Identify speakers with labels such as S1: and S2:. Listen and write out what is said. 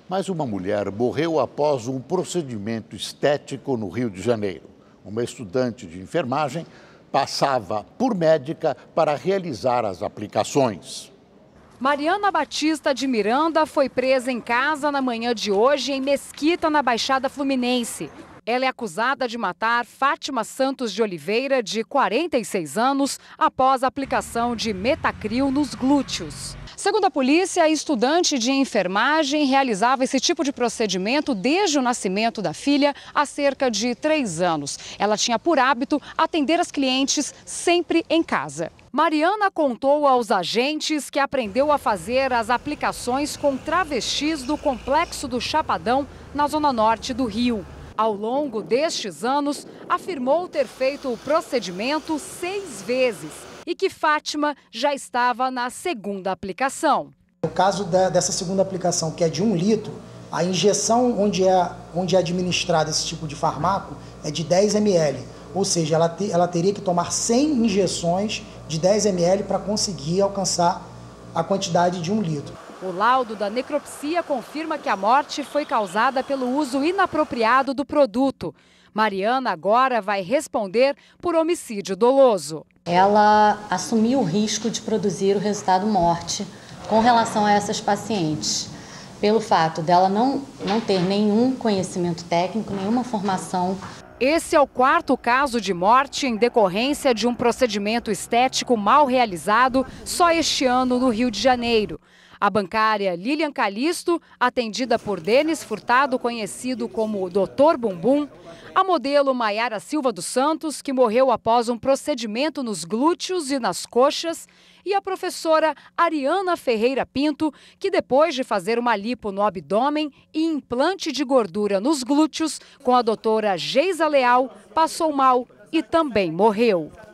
S1: Mas uma mulher morreu após um procedimento estético no Rio de Janeiro. Uma estudante de enfermagem passava por médica para realizar as aplicações.
S2: Mariana Batista de Miranda foi presa em casa na manhã de hoje em Mesquita, na Baixada Fluminense. Ela é acusada de matar Fátima Santos de Oliveira, de 46 anos, após a aplicação de Metacril nos glúteos. Segundo a polícia, a estudante de enfermagem realizava esse tipo de procedimento desde o nascimento da filha há cerca de 3 anos. Ela tinha por hábito atender as clientes sempre em casa. Mariana contou aos agentes que aprendeu a fazer as aplicações com travestis do Complexo do Chapadão, na zona norte do Rio. Ao longo destes anos, afirmou ter feito o procedimento 6 vezes e que Fátima já estava na segunda aplicação.
S3: No caso dessa segunda aplicação, que é de 1 litro, a injeção onde é administrado esse tipo de fármaco é de 10 ml. Ou seja, ela teria que tomar 100 injeções de 10 ml para conseguir alcançar a quantidade de 1 litro.
S2: O laudo da necropsia confirma que a morte foi causada pelo uso inapropriado do produto. Mariana agora vai responder por homicídio doloso.
S4: Ela assumiu o risco de produzir o resultado morte com relação a essas pacientes, pelo fato dela não ter nenhum conhecimento técnico, nenhuma formação.
S2: Esse é o 4º caso de morte em decorrência de um procedimento estético mal realizado só este ano no Rio de Janeiro. A bancária Lilian Calisto, atendida por Denis Furtado, conhecido como Dr. Bumbum, a modelo Maiara Silva dos Santos, que morreu após um procedimento nos glúteos e nas coxas, e a professora Ariana Ferreira Pinto, que depois de fazer uma lipo no abdômen e implante de gordura nos glúteos, com a doutora Geisa Leal, passou mal e também morreu.